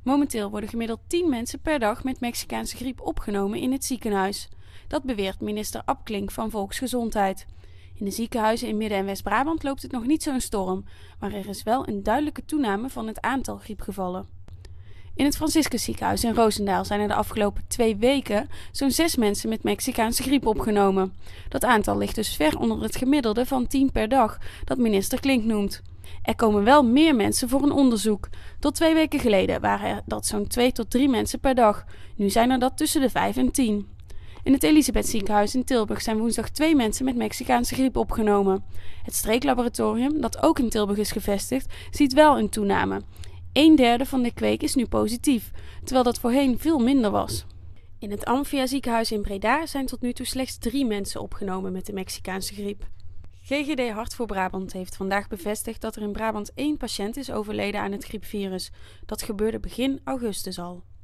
Momenteel worden gemiddeld 10 mensen per dag met Mexicaanse griep opgenomen in het ziekenhuis. Dat beweert minister Abklink van Volksgezondheid. In de ziekenhuizen in Midden- en West-Brabant loopt het nog niet zo'n storm, maar er is wel een duidelijke toename van het aantal griepgevallen. In het Franciscus ziekenhuis in Roosendaal zijn er de afgelopen 2 weken zo'n 6 mensen met Mexicaanse griep opgenomen. Dat aantal ligt dus ver onder het gemiddelde van 10 per dag dat minister Klink noemt. Er komen wel meer mensen voor een onderzoek. Tot 2 weken geleden waren er dat zo'n 2 tot 3 mensen per dag. Nu zijn er dat tussen de 5 en 10. In het Elisabeth ziekenhuis in Tilburg zijn woensdag 2 mensen met Mexicaanse griep opgenomen. Het streeklaboratorium, dat ook in Tilburg is gevestigd, ziet wel een toename. 1/3 van de kweek is nu positief, terwijl dat voorheen veel minder was. In het Amphia ziekenhuis in Breda zijn tot nu toe slechts 3 mensen opgenomen met de Mexicaanse griep. GGD Hart voor Brabant heeft vandaag bevestigd dat er in Brabant 1 patiënt is overleden aan het griepvirus. Dat gebeurde begin augustus al.